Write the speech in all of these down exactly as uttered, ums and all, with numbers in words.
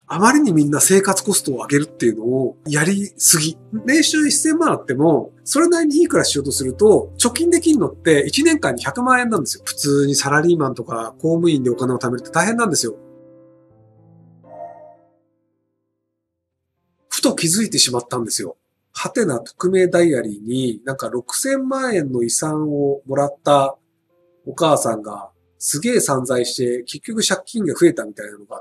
あまりにみんな生活コストを上げるっていうのをやりすぎ。年収せんまんあっても、それなりにいい暮らししようとすると、貯金できるのっていちねんかんにひゃくまんえんなんですよ。普通にサラリーマンとか公務員でお金を貯めるって大変なんですよ。ふと気づいてしまったんですよ。ハテナ匿名ダイアリーになんかろくせんまんえんの遺産をもらったお母さんがすげえ散財して結局借金が増えたみたいなのがあって、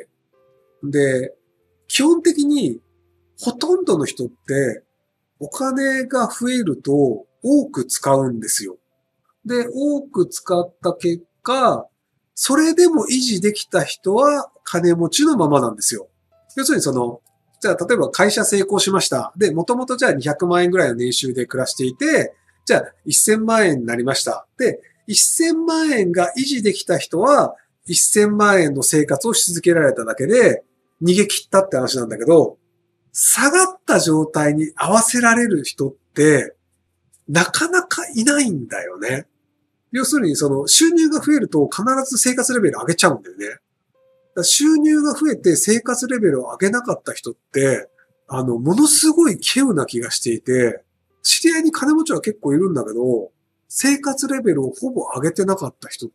で、基本的にほとんどの人ってお金が増えると多く使うんですよ。で、多く使った結果、それでも維持できた人は金持ちのままなんですよ。要するにその、じゃあ例えば会社成功しました。で、もともとじゃあにひゃくまんえんぐらいの年収で暮らしていて、じゃあせんまんえんになりました。で、せんまんえんが維持できた人はせんまんえんの生活をし続けられただけで逃げ切ったって話なんだけど、下がった状態に合わせられる人ってなかなかいないんだよね。要するにその収入が増えると必ず生活レベル上げちゃうんだよね。収入が増えて生活レベルを上げなかった人って、あの、ものすごい稀有な気がしていて、知り合いに金持ちは結構いるんだけど、生活レベルをほぼ上げてなかった人って、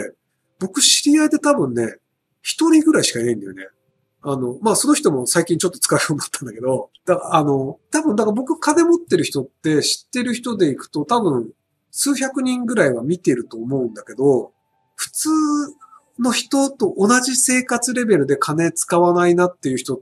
僕知り合いで多分ね、一人ぐらいしかいないんだよね。あの、まあ、その人も最近ちょっと使うようになったんだけど、だあの、多分、だから僕金持ってる人って知ってる人で行くと多分、数百人ぐらいは見てると思うんだけど、普通の人と同じ生活レベルで金使わないなっていう人って、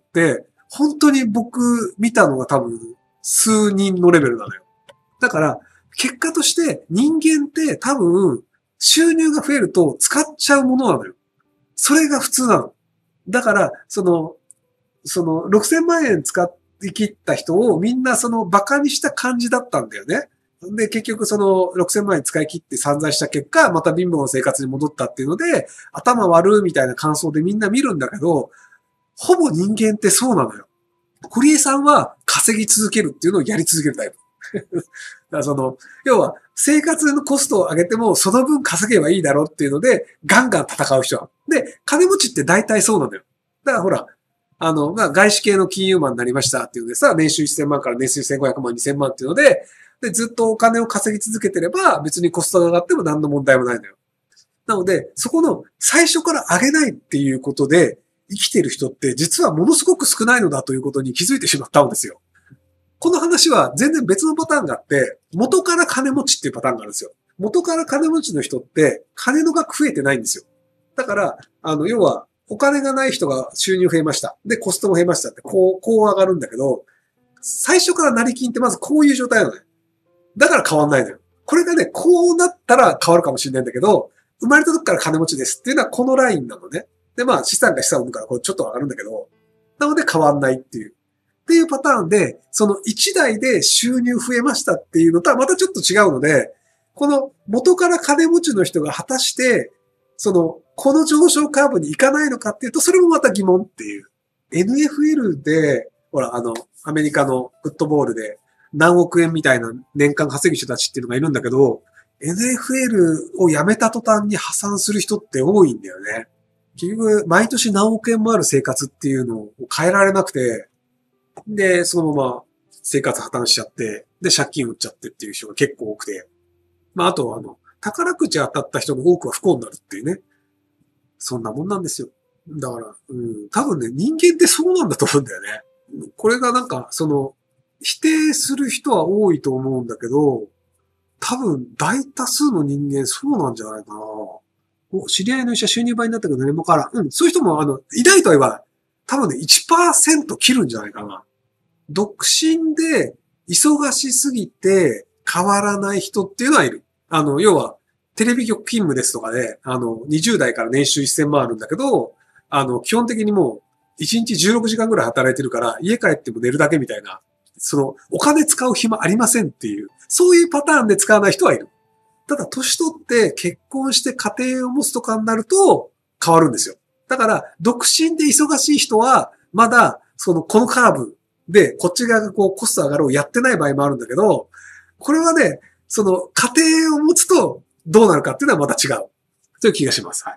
本当に僕見たのが多分、数人のレベルなのよ。だから、結果として人間って多分、収入が増えると使っちゃうものなのよ。それが普通なの。だから、その、その、ろくせんまんえん使って切った人をみんなその馬鹿にした感じだったんだよね。で、結局そのろくせんまんえん使い切って散財した結果、また貧乏な生活に戻ったっていうので、頭悪いみたいな感想でみんな見るんだけど、ほぼ人間ってそうなのよ。堀江さんは稼ぎ続けるっていうのをやり続けるタイプ。だからその、要は生活のコストを上げてもその分稼げばいいだろうっていうので、ガンガン戦う人。で、金持ちって大体そうなのよ。だからほら、あの、まあ、外資系の金融マンになりましたっていうのでさ、年収せんまんから年収せんごひゃくまん、にせんまんっていうので、で、ずっとお金を稼ぎ続けてれば、別にコストが上がっても何の問題もないのよ。なので、そこの最初から上げないっていうことで、生きてる人って実はものすごく少ないのだということに気づいてしまったんですよ。この話は全然別のパターンがあって、元から金持ちっていうパターンがあるんですよ。元から金持ちの人って、金の額増えてないんですよ。だから、あの、要は、お金がない人が収入増えました。で、コストも増えましたって、こう、こう上がるんだけど、最初から成金ってまずこういう状態なのね。だから変わんないのよ。これがね、こうなったら変わるかもしれないんだけど、生まれた時から金持ちですっていうのはこのラインなのね。で、まあ、資産が資産を生むから、これちょっと上がるんだけど、なので変わんないっていう。っていうパターンで、その一台で収入増えましたっていうのとはまたちょっと違うので、この元から金持ちの人が果たして、その、この上昇カーブに行かないのかっていうと、それもまた疑問っていう。エヌエフエル で、ほら、あの、アメリカのフットボールで何億円みたいな年間稼ぐ人たちっていうのがいるんだけど、エヌエフエル を辞めた途端に破産する人って多いんだよね。結局、毎年何億円もある生活っていうのを変えられなくて、で、そのまま生活破綻しちゃって、で、借金売っちゃってっていう人が結構多くて。まあ、あと、あの、宝くじ当たった人の多くは不幸になるっていうね。そんなもんなんですよ。だから、うん、多分ね、人間ってそうなんだと思うんだよね。これがなんか、その、否定する人は多いと思うんだけど、多分、大多数の人間そうなんじゃないかな。お、知り合いの医者収入倍になったけど何も変わらん。うん、そういう人も、あの、いないとは言わない。多分ね、いちパーセント 切るんじゃないかな。独身で忙しすぎて変わらない人っていうのはいる。あの、要は、テレビ局勤務ですとかで、あの、にじゅう代から年収せんまんあるんだけど、あの、基本的にもう、いちにちじゅうろくじかんぐらい働いてるから、家帰っても寝るだけみたいな、その、お金使う暇ありませんっていう、そういうパターンで使わない人はいる。ただ、年取って結婚して家庭を持つとかになると、変わるんですよ。だから、独身で忙しい人は、まだ、その、このカーブで、こっち側がこう、コスト上がるをやってない場合もあるんだけど、これはね、その、家庭を持つと、どうなるかっていうのはまた違う。という気がします。はい。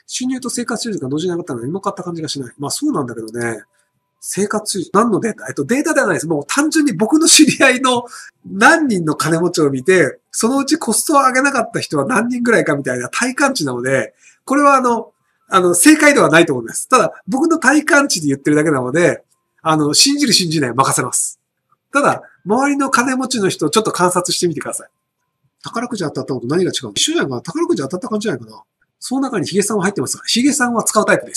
収入と生活水準が同時に上がったのは何も変わった感じがしない。まあそうなんだけどね。生活水準、何のデータえっと、データではないです。もう単純に僕の知り合いの何人の金持ちを見て、そのうちコストを上げなかった人は何人ぐらいかみたいな体感値なので、これはあの、あの、正解ではないと思います。ただ、僕の体感値で言ってるだけなので、あの、信じる信じない任せます。ただ、周りの金持ちの人をちょっと観察してみてください。宝くじ当たったのと何が違うの？一緒じゃないかな？宝くじ当たった感じじゃないかな？その中にヒゲさんは入ってますが、ヒゲさんは使うタイプです。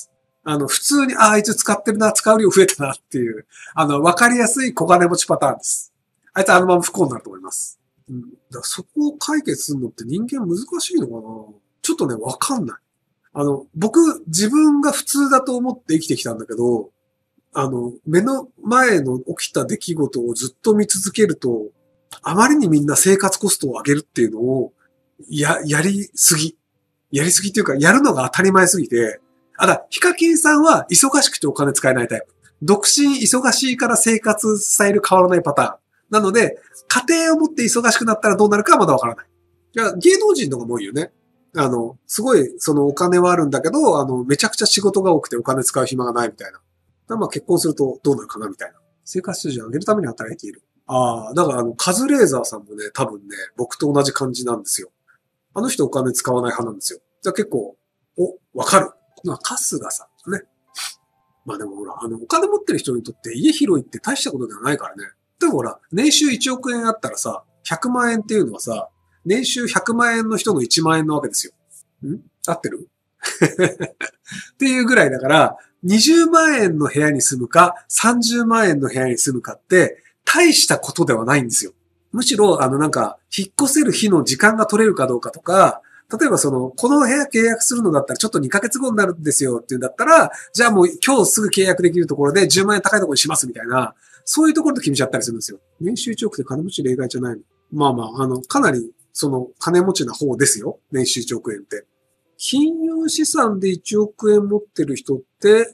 あの、普通に、あ、あいつ使ってるな、使う量増えたなっていう、あの、わかりやすい小金持ちパターンです。あいつあのまま不幸になると思います。うん、だからそこを解決するのって人間難しいのかな？ちょっとね、わかんない。あの、僕、自分が普通だと思って生きてきたんだけど、あの、目の前の起きた出来事をずっと見続けると、あまりにみんな生活コストを上げるっていうのを、や、やりすぎ。やりすぎっていうか、やるのが当たり前すぎて、あだ、ヒカキンさんは忙しくてお金使えないタイプ。独身忙しいから生活スタイル変わらないパターン。なので、家庭を持って忙しくなったらどうなるかはまだわからない。いや、芸能人の方が多いよね。あの、すごい、そのお金はあるんだけど、あの、めちゃくちゃ仕事が多くてお金使う暇がないみたいな。まあ結婚するとどうなるかなみたいな。生活水準を上げるために働いている。ああ、だからあの、カズレーザーさんもね、多分ね、僕と同じ感じなんですよ。あの人お金使わない派なんですよ。じゃあ結構、お、わかる。まあ、カスがさんね。まあでもほら、あの、お金持ってる人にとって家広いって大したことではないからね。でもほら、年収いちおくえんあったらさ、ひゃくまんえんっていうのはさ、年収ひゃくまんえんの人のいちまんえんなわけですよ。ん合ってるっていうぐらいだから、にじゅうまんえんの部屋に住むか、さんじゅうまんえんの部屋に住むかって、大したことではないんですよ。むしろ、あのなんか、引っ越せる日の時間が取れるかどうかとか、例えばその、この部屋契約するのだったらちょっとにかげつごになるんですよっていうんだったら、じゃあもう今日すぐ契約できるところでじゅうまんえん高いところにしますみたいな、そういうところで決めちゃったりするんですよ。年収いちおくで金持ち例外じゃないの。まあまあ、あの、かなりその金持ちな方ですよ。年収いちおくえんって。金融資産でいちおくえん持ってる人って、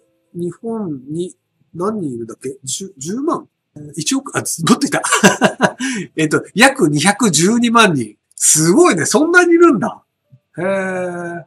日本に何人いるんだっけ ?じゅうまん いちおく、あ、もっといた。えっと、約にひゃくじゅうにまんにん。すごいね。そんなにいるんだ。へー。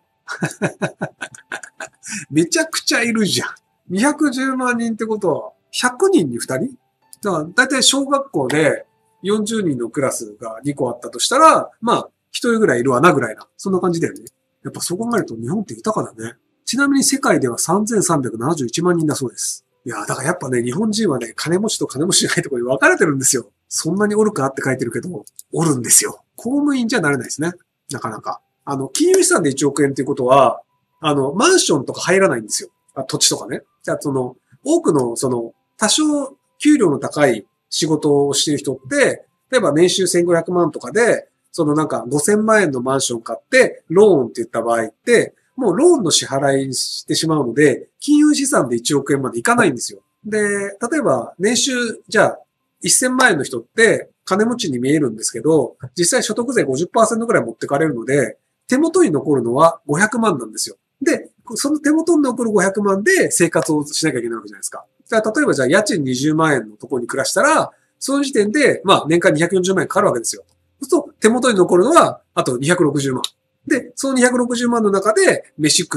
めちゃくちゃいるじゃん。にひゃくじゅうまんにんってことは、ひゃくにんにふたり？だから、だいたい小学校でよんじゅうにんのクラスがにこあったとしたら、まあ、ひとりぐらいいるわなぐらいな。そんな感じだよね。やっぱそう考えると日本って豊かだね。ちなみに世界ではさんぜんさんびゃくななじゅういちまんにんだそうです。いや、だからやっぱね、日本人はね、金持ちと金持ちじゃないところに分かれてるんですよ。そんなにおるかって書いてるけど、おるんですよ。公務員じゃなれないですね。なかなか。あの、金融資産でいちおくえんっていうことは、あの、マンションとか入らないんですよ。あ、土地とかね。じゃあ、その、多くの、その、多少、給料の高い仕事をしている人って、例えば年収せんごひゃくまんとかで、そのなんかごせんまんえんのマンション買って、ローンって言った場合って、もうローンの支払いしてしまうので、金融資産でいちおくえんまでいかないんですよ。で、例えば年収、じゃあ、せんまんえんの人って金持ちに見えるんですけど、実際所得税 ごじゅっパーセント ぐらい持ってかれるので、手元に残るのはごひゃくまんなんですよ。で、その手元に残るごひゃくまんで生活をしなきゃいけないわけじゃないですか。じゃあ、例えばじゃあ家賃にじゅうまんえんのところに暮らしたら、その時点で、まあ年間にひゃくよんじゅうまんえんかかるわけですよ。そうすると手元に残るのは、あとにひゃくろくじゅうまん。で、そのにひゃくろくじゅうまんの中で、飯食って、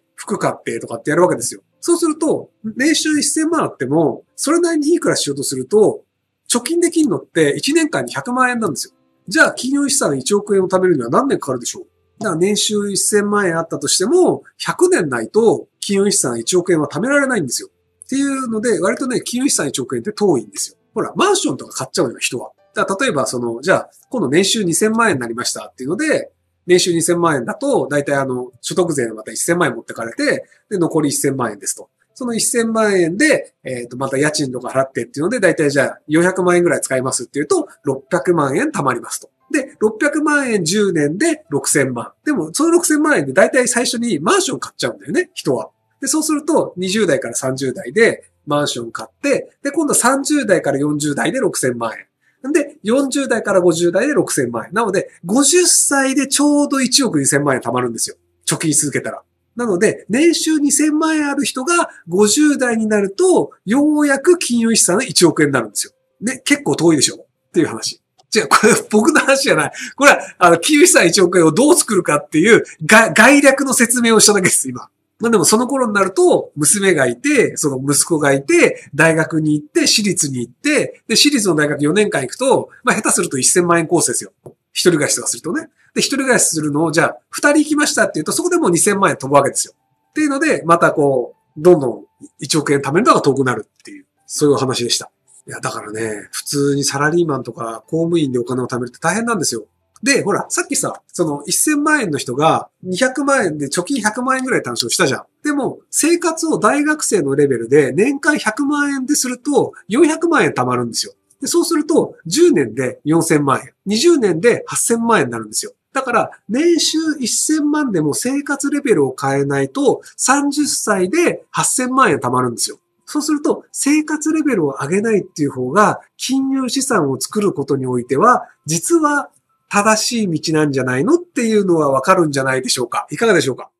服買ってとかってやるわけですよ。そうすると、年収せんまんあっても、それなりにいい暮らししようとすると、貯金できるのっていちねんかんにひゃくまんえんなんですよ。じゃあ、金融資産いちおくえんを貯めるには何年かかるでしょう？だから年収せんまんえんあったとしても、ひゃくねんないと金融資産いちおくえんは貯められないんですよ。っていうので、割とね、金融資産いちおくえんって遠いんですよ。ほら、マンションとか買っちゃうような人は。だから例えば、その、じゃあ、今度年収にせんまんえんになりましたっていうので、年収にせんまんえんだと、だいたいあの、所得税のまたせんまんえん持ってかれて、で、残りせんまんえんですと。そのせんまんえんで、えっと、また家賃とか払ってっていうので、だいたいじゃあよんひゃくまんえんぐらい使いますっていうと、ろっぴゃくまんえん貯まりますと。で、ろっぴゃくまんえんじゅうねんでろくせんまん。でも、そのろくせんまんえんでだいたい最初にマンション買っちゃうんだよね、人は。で、そうすると、にじゅう代からさんじゅう代でマンション買って、で、今度さんじゅう代からよんじゅう代でろくせんまんえん。で、よんじゅう代からごじゅう代でろくせんまんえん。なので、ごじゅっさいでちょうどいちおくにせんまんえん貯まるんですよ。貯金し続けたら。なので、年収にせんまんえんある人がごじゅう代になると、ようやく金融資産いちおくえんになるんですよ。ね、結構遠いでしょっていう話。 違う、これ僕の話じゃない。これは、あの、金融資産いちおく円をどう作るかっていうが概略の説明をしただけです、今。まあでもその頃になると、娘がいて、その息子がいて、大学に行って、私立に行って、で、私立の大学よねんかん行くと、まあ下手するとせんまん円コースですよ。一人暮らしとかするとね。で、一人暮らしするのを、じゃあ、二人行きましたっていうと、そこでもうにせんまん円飛ぶわけですよ。っていうので、またこう、どんどんいちおく円貯めるのが遠くなるっていう、そういう話でした。いや、だからね、普通にサラリーマンとか公務員でお金を貯めるって大変なんですよ。で、ほら、さっきさ、そのせんまん円の人がにひゃくまん円で貯金ひゃくまん円ぐらい単勝したじゃん。でも、生活を大学生のレベルで年間ひゃくまん円でするとよんひゃくまん円貯まるんですよ。で、そうするとじゅうねんでよんせんまん円、にじゅうねんではっせんまん円になるんですよ。だから、年収せんまんでも生活レベルを変えないとさんじゅっさいではっせんまん円貯まるんですよ。そうすると、生活レベルを上げないっていう方が、金融資産を作ることにおいては、実は正しい道なんじゃないのっていうのはわかるんじゃないでしょうか。いかがでしょうか。